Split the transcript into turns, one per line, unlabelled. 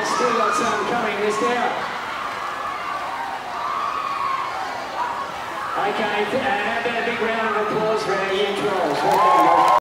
Still got some coming this down. Okay, how about a big round of applause for our year 12s?